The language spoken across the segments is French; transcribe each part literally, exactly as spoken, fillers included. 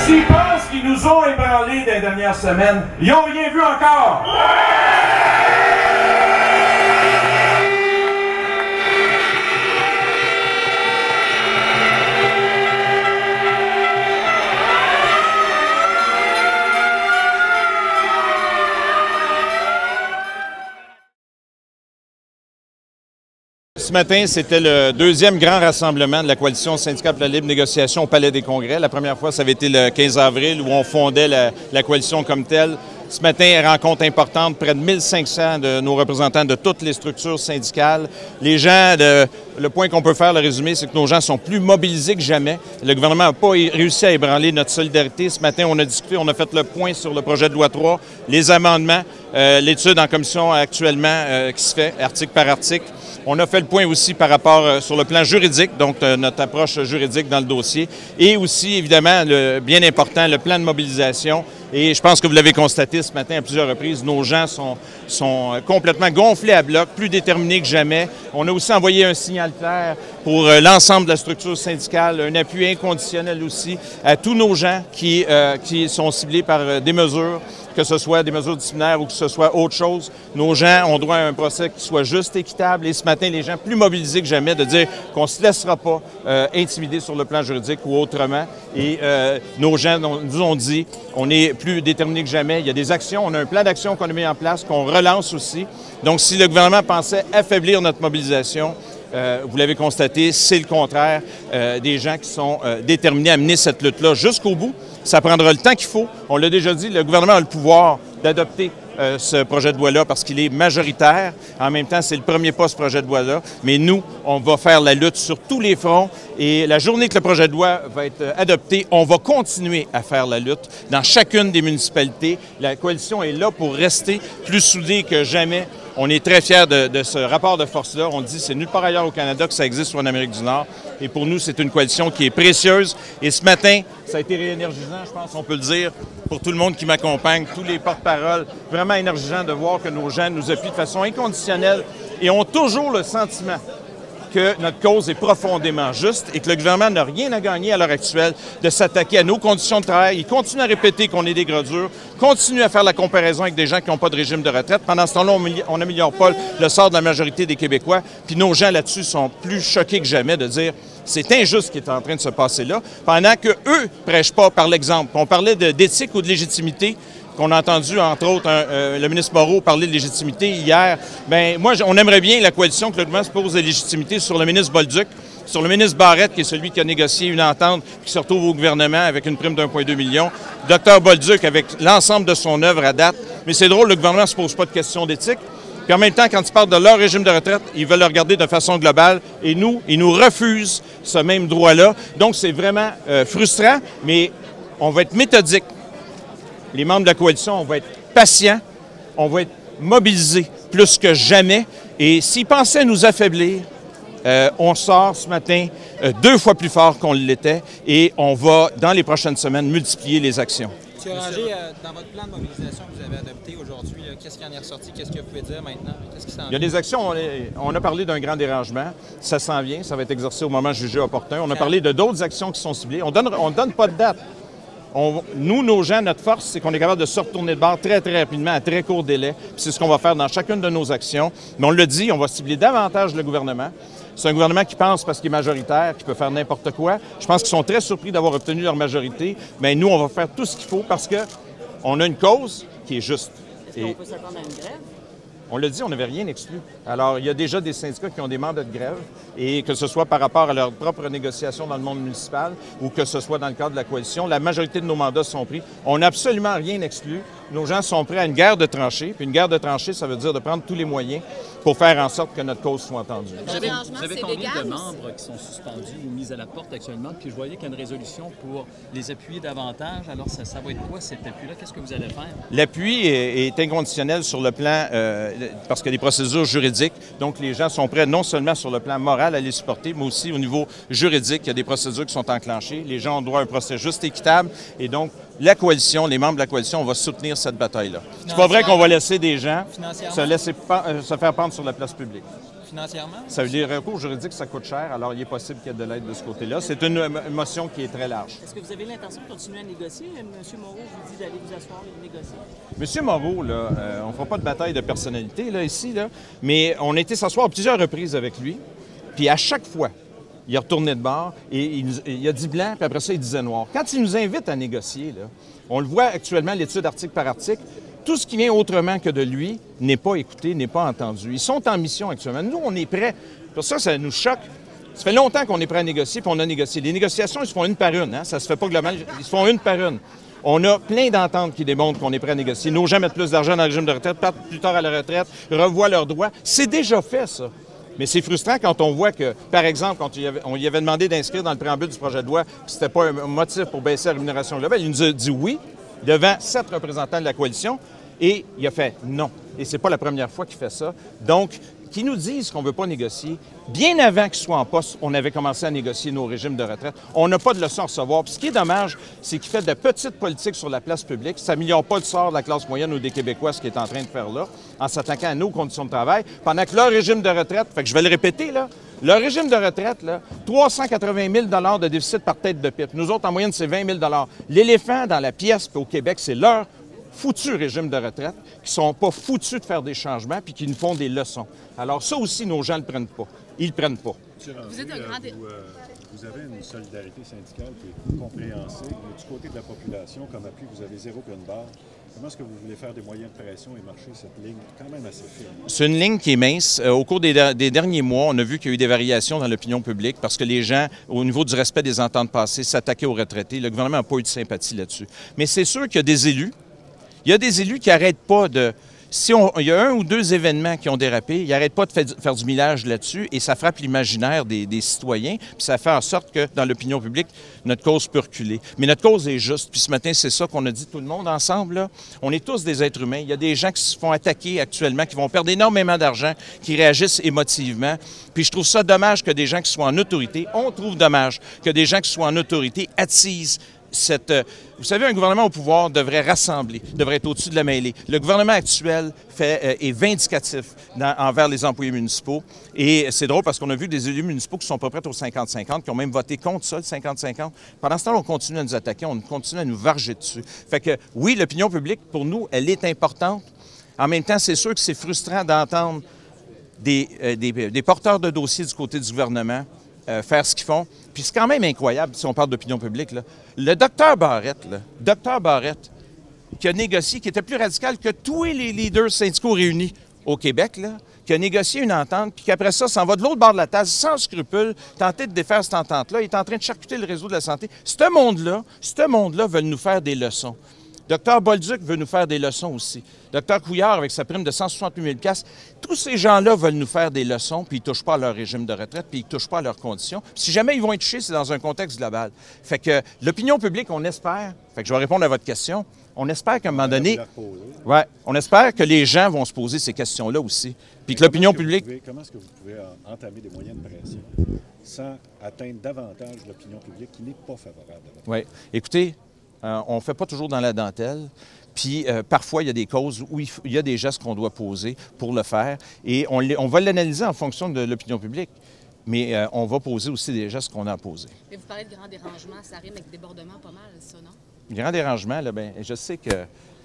s'ils pensent qu'ils nous ont ébranlés dans les dernières semaines, ils n'ont rien vu encore. Ce matin, c'était le deuxième grand rassemblement de la coalition syndicale pour la libre négociation au Palais des Congrès. La première fois, ça avait été le quinze avril où on fondait la, la coalition comme telle. Ce matin, rencontre importante, près de mille cinq cents de nos représentants de toutes les structures syndicales. Les gens, de, le point qu'on peut faire, le résumé, c'est que nos gens sont plus mobilisés que jamais. Le gouvernement n'a pas réussi à ébranler notre solidarité. Ce matin, on a discuté, on a fait le point sur le projet de loi trois, les amendements, euh, l'étude en commission actuellement euh, qui se fait, article par article. On a fait le point aussi par rapport euh, sur le plan juridique, donc euh, notre approche juridique dans le dossier, et aussi, évidemment, le, bien important, le plan de mobilisation. Et je pense que vous l'avez constaté ce matin à plusieurs reprises, nos gens sont, sont complètement gonflés à bloc, plus déterminés que jamais. On a aussi envoyé un signal clair pour euh, l'ensemble de la structure syndicale, un appui inconditionnel aussi à tous nos gens qui, euh, qui sont ciblés par euh, des mesures, que ce soit des mesures disciplinaires ou que ce soit autre chose. Nos gens ont droit à un procès qui soit juste, équitable, et ce matin, les gens plus mobilisés que jamais de dire qu'on ne se laissera pas euh, intimider sur le plan juridique ou autrement. Et euh, nos gens nous ont dit, on est plus déterminés que jamais. Il y a des actions, on a un plan d'action qu'on a mis en place, qu'on relance aussi. Donc, si le gouvernement pensait affaiblir notre mobilisation, Euh, vous l'avez constaté, c'est le contraire euh, des gens qui sont euh, déterminés à mener cette lutte-là jusqu'au bout. Ça prendra le temps qu'il faut. On l'a déjà dit, le gouvernement a le pouvoir d'adopter euh, ce projet de loi-là parce qu'il est majoritaire. En même temps, c'est le premier pas, ce projet de loi-là. Mais nous, on va faire la lutte sur tous les fronts. Et la journée que le projet de loi va être adopté, on va continuer à faire la lutte dans chacune des municipalités. La coalition est là pour rester plus soudée que jamais. On est très fiers de, de ce rapport de force-là. On dit que c'est nulle part ailleurs au Canada que ça existe ou en Amérique du Nord. Et pour nous, c'est une coalition qui est précieuse. Et ce matin, ça a été réénergisant, je pense, on peut le dire, pour tout le monde qui m'accompagne, tous les porte-paroles. Vraiment énergisant de voir que nos gens nous appuient de façon inconditionnelle et ont toujours le sentiment que notre cause est profondément juste et que le gouvernement n'a rien à gagner à l'heure actuelle de s'attaquer à nos conditions de travail. Il continue à répéter qu'on est des gradures, continue à faire la comparaison avec des gens qui n'ont pas de régime de retraite. Pendant ce temps-là, on n'améliore pas le sort de la majorité des Québécois. Puis nos gens là-dessus sont plus choqués que jamais de dire c'est injuste ce qui est en train de se passer là, pendant qu'eux ne prêchent pas par l'exemple. On parlait d'éthique ou de légitimité. On a entendu, entre autres, un, euh, le ministre Moreau parler de légitimité hier. Bien, moi, on aimerait bien, la coalition, que le gouvernement se pose de légitimité sur le ministre Bolduc, sur le ministre Barrette, qui est celui qui a négocié une entente qui se retrouve au gouvernement avec une prime d'un virgule deux million. Docteur Bolduc, avec l'ensemble de son œuvre à date. Mais c'est drôle, le gouvernement ne se pose pas de questions d'éthique. Puis en même temps, quand ils parlent de leur régime de retraite, ils veulent le regarder de façon globale. Et nous, ils nous refusent ce même droit-là. Donc, c'est vraiment euh, frustrant, mais on va être méthodique. Les membres de la coalition, on va être patients, on va être mobilisés plus que jamais. Et s'ils pensaient nous affaiblir, euh, on sort ce matin euh, deux fois plus fort qu'on l'était et on va, dans les prochaines semaines, multiplier les actions. M. Ranger, euh, dans votre plan de mobilisation que vous avez adopté aujourd'hui, qu'est-ce qui en est ressorti? Qu'est-ce que vous pouvez dire maintenant? Qu'est-ce qui s'en vient? Il y a des actions. On, est, on a parlé d'un grand dérangement. Ça s'en vient. Ça va être exercé au moment jugé opportun. On a parlé de d'autres actions qui sont ciblées. On ne donne, on donne pas de date. On, nous, nos gens, notre force, c'est qu'on est capable de se retourner de bord très, très rapidement, à très court délai. C'est ce qu'on va faire dans chacune de nos actions. Mais on le dit, on va cibler davantage le gouvernement. C'est un gouvernement qui pense parce qu'il est majoritaire, qui peut faire n'importe quoi. Je pense qu'ils sont très surpris d'avoir obtenu leur majorité. Mais nous, on va faire tout ce qu'il faut parce qu'on a une cause qui est juste. Est-ce qu'on peut s'attendre à une grève? On l'a dit, on n'avait rien exclu. Alors, il y a déjà des syndicats qui ont des mandats de grève, et que ce soit par rapport à leur propre négociation dans le monde municipal ou que ce soit dans le cadre de la coalition, la majorité de nos mandats sont pris. On n'a absolument rien exclu. Nos gens sont prêts à une guerre de tranchées. Puis une guerre de tranchées, ça veut dire de prendre tous les moyens pour faire en sorte que notre cause soit entendue. Vous avez, vous avez combien de membres qui sont suspendus ou mis à la porte actuellement? Puis je voyais qu'il y a une résolution pour les appuyer davantage. Alors, ça, ça va être quoi cet appui-là? Qu'est-ce que vous allez faire? L'appui est, est inconditionnel sur le plan, euh, parce qu'il y a des procédures juridiques. Donc, les gens sont prêts non seulement sur le plan moral à les supporter, mais aussi au niveau juridique. Il y a des procédures qui sont enclenchées. Les gens ont droit à un procès juste et équitable. Et donc, la coalition, les membres de la coalition, on va soutenir cette bataille-là. C'est pas vrai qu'on va laisser des gens se, laisser, se faire prendre sur la place publique. financièrement? Ça veut dire recours juridique, ça coûte cher, alors il est possible qu'il y ait de l'aide de ce côté-là. C'est une motion qui est très large. Est-ce que vous avez l'intention de continuer à négocier? M. Moreau vous dit d'aller vous asseoir et de négocier. M. Moreau, là, euh, on ne fera pas de bataille de personnalité là, ici, là, mais on a été s'asseoir à plusieurs reprises avec lui, puis à chaque fois, il a retourné de bord et il, nous, il a dit blanc, puis après ça, il disait noir. Quand il nous invite à négocier, là, on le voit actuellement, l'étude article par article, tout ce qui vient autrement que de lui n'est pas écouté, n'est pas entendu. Ils sont en mission actuellement. Nous, on est prêts. Pour ça, ça nous choque. Ça fait longtemps qu'on est prêt à négocier, puis on a négocié. Les négociations, ils se font une par une. Hein? Ça se fait pas globalement. Ils se font une par une. On a plein d'ententes qui démontrent qu'on est prêt à négocier. Nos gens mettent plus d'argent dans le régime de retraite, partent plus tard à la retraite, revoient leurs droits. C'est déjà fait, ça. Mais c'est frustrant quand on voit que, par exemple, quand on lui avait demandé d'inscrire dans le préambule du projet de loi que ce n'était pas un motif pour baisser la rémunération globale, il nous a dit oui devant sept représentants de la coalition et il a fait non. Et c'est pas la première fois qu'il fait ça. Donc, qu'ils nous disent qu'on ne veut pas négocier. Bien avant qu'il soit en poste, on avait commencé à négocier nos régimes de retraite. On n'a pas de leçon à recevoir. Puis ce qui est dommage, c'est qu'il fait de petites politiques sur la place publique. Ça n'améliore pas le sort de la classe moyenne ou des Québécois, ce qu'il est en train de faire là, en s'attaquant à nos conditions de travail, pendant que leur régime de retraite, fait que je vais le répéter, là, leur régime de retraite, là, trois cent quatre-vingt mille de déficit par tête de pipe. Nous autres, en moyenne, c'est vingt mille. L'éléphant dans la pièce, puis au Québec, c'est leur foutus régime de retraite, qui sont pas foutus de faire des changements puis qui nous font des leçons. Alors ça aussi, nos gens ne le prennent pas. Ils le prennent pas. M. Ranger, vous êtes un grand... vous, euh, vous avez une solidarité syndicale qui est compréhensible, mais du côté de la population, comme appui, vous avez zéro point de barre. Comment est-ce que vous voulez faire des moyens de pression et marcher cette ligne quand même assez fine? C'est une ligne qui est mince. Euh, au cours des, des derniers mois, on a vu qu'il y a eu des variations dans l'opinion publique parce que les gens, au niveau du respect des ententes passées, s'attaquaient aux retraités. Le gouvernement n'a pas eu de sympathie là-dessus. Mais c'est sûr qu'il y a des élus Il y a des élus qui n'arrêtent pas de... Si on, il y a un ou deux événements qui ont dérapé, ils n'arrêtent pas de faire, faire du millage là-dessus et ça frappe l'imaginaire des, des citoyens, puis ça fait en sorte que, dans l'opinion publique, notre cause peut reculer. Mais notre cause est juste, puis ce matin, c'est ça qu'on a dit tout le monde ensemble, là. On est tous des êtres humains. Il y a des gens qui se font attaquer actuellement, qui vont perdre énormément d'argent, qui réagissent émotivement. Puis je trouve ça dommage que des gens qui soient en autorité, on trouve dommage que des gens qui soient en autorité attisent cette... Vous savez, un gouvernement au pouvoir devrait rassembler, devrait être au-dessus de la mêlée. Le gouvernement actuel fait, euh, est vindicatif dans, envers les employés municipaux. Et c'est drôle parce qu'on a vu des élus municipaux qui sont pas prêts au cinquante cinquante, qui ont même voté contre ça, le cinquante cinquante. Pendant ce temps, on continue à nous attaquer, on continue à nous varger dessus. Fait que, oui, l'opinion publique, pour nous, elle est importante. En même temps, c'est sûr que c'est frustrant d'entendre des, euh, des, des porteurs de dossiers du côté du gouvernement Euh, faire ce qu'ils font. Puis c'est quand même incroyable, si on parle d'opinion publique, là. Le docteur Barrette, là, docteur Barrette, qui a négocié, qui était plus radical que tous les leaders syndicaux réunis au Québec, là, qui a négocié une entente, puis qu'après ça, s'en va de l'autre bord de la table, sans scrupule, tenter de défaire cette entente-là. Il est en train de charcuter le réseau de la santé. Ce monde-là, ce monde-là veut nous faire des leçons. Docteur Bolduc veut nous faire des leçons aussi. Docteur Couillard, avec sa prime de cent soixante-huit mille dollars, tous ces gens-là veulent nous faire des leçons, puis ils ne touchent pas à leur régime de retraite, puis ils ne touchent pas à leurs conditions. Puis si jamais ils vont être touchés, c'est dans un contexte global. Fait que l'opinion publique, on espère, fait que je vais répondre à votre question, on espère qu'à un moment donné, ouais, on espère que les gens vont se poser ces questions-là aussi. Puis que l'opinion publique... Pouvez, comment est-ce que vous pouvez entamer des moyens de pression sans atteindre davantage l'opinion publique qui n'est pas favorable à votre... Oui. Écoutez, Euh, on ne fait pas toujours dans la dentelle. Puis euh, parfois, il y a des causes où il, il y a des gestes qu'on doit poser pour le faire. Et on, on va l'analyser en fonction de l'opinion publique. Mais euh, on va poser aussi des gestes qu'on a à poser. Mais vous parlez de grand dérangement, ça rime avec débordement pas mal, ça, non? Grand dérangement, là, bien, je sais que euh,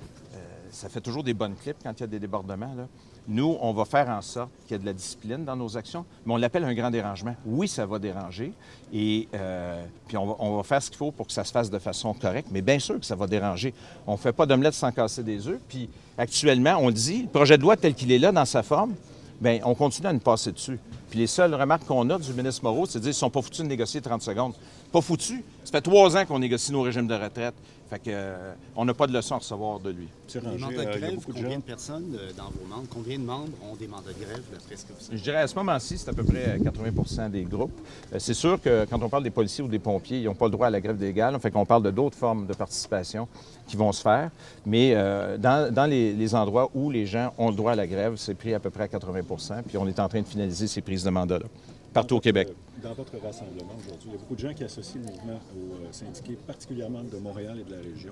ça fait toujours des bonnes clips quand il y a des débordements, là. Nous, on va faire en sorte qu'il y ait de la discipline dans nos actions, mais on l'appelle un grand dérangement. Oui, ça va déranger, et euh, puis on va, on va faire ce qu'il faut pour que ça se fasse de façon correcte, mais bien sûr que ça va déranger. On ne fait pas d'omelette sans casser des œufs, puis actuellement, on le dit, le projet de loi tel qu'il est là, dans sa forme, bien, on continue à nous passer dessus. Puis les seules remarques qu'on a du ministre Moreau, c'est de dire qu'ils ne sont pas foutus de négocier trente secondes. Pas foutus. Ça fait trois ans qu'on négocie nos régimes de retraite. Fait que, euh, on n'a pas de leçon à recevoir de lui. Les mandats de grève, combien de personnes euh, dans vos membres, combien de membres ont des mandats de grève, d'après ce que vous savez? Je dirais à ce moment-ci, c'est à peu près quatre-vingts pour cent des groupes. Euh, c'est sûr que quand on parle des policiers ou des pompiers, ils n'ont pas le droit à la grève légale. Fait qu'on parle de d'autres formes de participation qui vont se faire. Mais euh, dans, dans les, les endroits où les gens ont le droit à la grève, c'est pris à peu près à quatre-vingts pour cent. Puis on est en train de finaliser ces prises de mandat-là, partout au Québec. Dans votre rassemblement aujourd'hui, il y a beaucoup de gens qui associent le mouvement aux syndiqués, particulièrement de Montréal et de la région.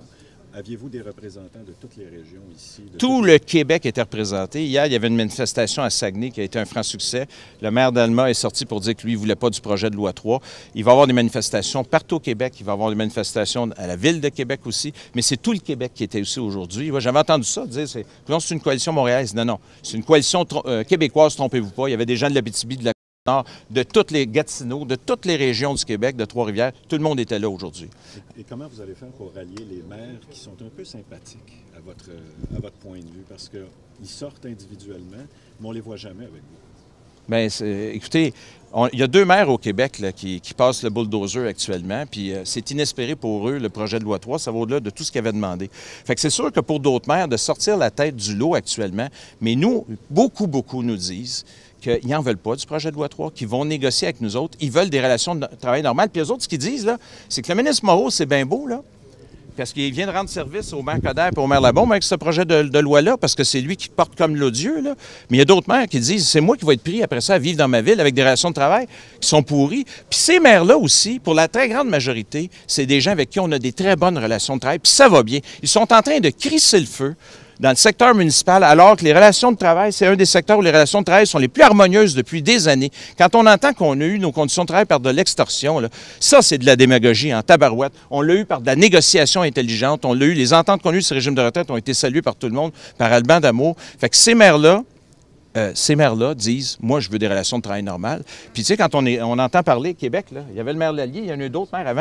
Aviez-vous des représentants de toutes les régions ici? Tout le Québec était représenté. Hier, il y avait une manifestation à Saguenay qui a été un franc succès. Le maire d'Alma est sorti pour dire que lui, il ne voulait pas du projet de loi trois. Il va y avoir des manifestations partout au Québec. Il va y avoir des manifestations à la Ville de Québec aussi. Mais c'est tout le Québec qui était aussi aujourd'hui. J'avais entendu ça, dire c'est c'est une coalition montréalaise. Non, non. C'est une coalition euh, québécoise, trompez-vous pas. Il y avait des gens de l'Abitibi, de la Nord, de toutes les Gatineaux, de toutes les régions du Québec, de Trois-Rivières. Tout le monde était là aujourd'hui. Et, et comment vous allez faire pour rallier les maires qui sont un peu sympathiques à votre, à votre point de vue? Parce qu'ils sortent individuellement, mais on ne les voit jamais avec vous. Bien, écoutez, on, il y a deux maires au Québec là, qui, qui passent le bulldozer actuellement, puis euh, c'est inespéré pour eux, le projet de loi trois, ça va au-delà de tout ce qu'ils avaient demandé. Fait que c'est sûr que pour d'autres maires, de sortir la tête du lot actuellement, mais nous, beaucoup, beaucoup nous disent qu'ils n'en veulent pas du projet de loi trois, qu'ils vont négocier avec nous autres. Ils veulent des relations de travail normales. Puis eux autres, ce qu'ils disent, là, c'est que le ministre Moreau, c'est bien beau, là, parce qu'il vient de rendre service au maire Coderre et au maire Labaume avec ce projet de, de loi-là, parce que c'est lui qui porte comme l'odieux, là. Mais il y a d'autres maires qui disent, c'est moi qui vais être pris après ça à vivre dans ma ville avec des relations de travail qui sont pourries. Puis ces maires-là aussi, pour la très grande majorité, c'est des gens avec qui on a des très bonnes relations de travail, puis ça va bien. Ils sont en train de crisser le feu dans le secteur municipal, alors que les relations de travail, c'est un des secteurs où les relations de travail sont les plus harmonieuses depuis des années. Quand on entend qu'on a eu nos conditions de travail par de l'extorsion, là, ça, c'est de la démagogie en tabarouette. On l'a eu par de la négociation intelligente. On l'a eu, les ententes qu'on a eues sur le régime de retraite ont été saluées par tout le monde, par Alban Damour. Fait que ces maires-là, euh, ces maires-là disent, moi, je veux des relations de travail normales. Puis, tu sais, quand on, est, on entend parler Québec, là, il y avait le maire Lallier, il y en a eu d'autres maires avant.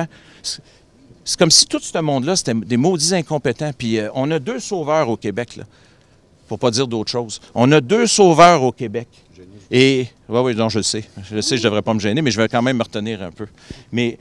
C'est comme si tout ce monde-là, c'était des maudits incompétents. Puis euh, on a deux sauveurs au Québec, là, pour pas dire d'autre chose. On a deux sauveurs au Québec. Et, oui, oui, non, je le sais. Je le sais, je ne devrais pas me gêner, mais je vais quand même me retenir un peu. Mais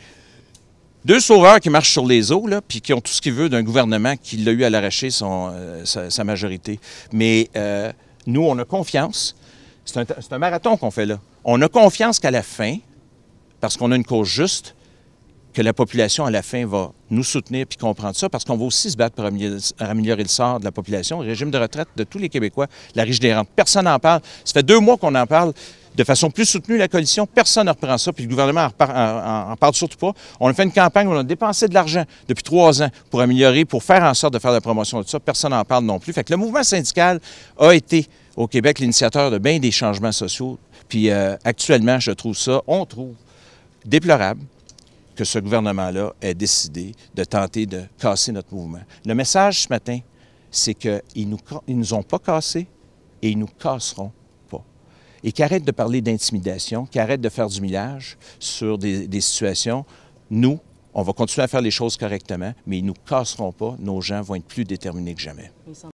deux sauveurs qui marchent sur les eaux, là, puis qui ont tout ce qu'il veut d'un gouvernement qui l'a eu à l'arracher son, euh, sa, sa majorité. Mais euh, nous, on a confiance. C'est un, c'est un marathon qu'on fait là. On a confiance qu'à la fin, parce qu'on a une cause juste, que la population, à la fin, va nous soutenir puis comprendre ça, parce qu'on va aussi se battre pour améliorer le sort de la population, le régime de retraite de tous les Québécois, la riche des rentes. Personne n'en parle. Ça fait deux mois qu'on en parle de façon plus soutenue, la coalition. Personne ne reprend ça, puis le gouvernement n'en parle surtout pas. On a fait une campagne où on a dépensé de l'argent depuis trois ans pour améliorer, pour faire en sorte de faire la promotion de ça. Personne n'en parle non plus. Fait que le mouvement syndical a été, au Québec, l'initiateur de bien des changements sociaux. Puis euh, actuellement, je trouve ça, on trouve, déplorable que ce gouvernement-là ait décidé de tenter de casser notre mouvement. Le message ce matin, c'est qu'ils ne nous, nous ont pas cassés et ils nous casseront pas. Et qu'ils arrêtent de parler d'intimidation, qu'ils arrêtent de faire du millage sur des, des situations. Nous, on va continuer à faire les choses correctement, mais ils ne nous casseront pas. Nos gens vont être plus déterminés que jamais.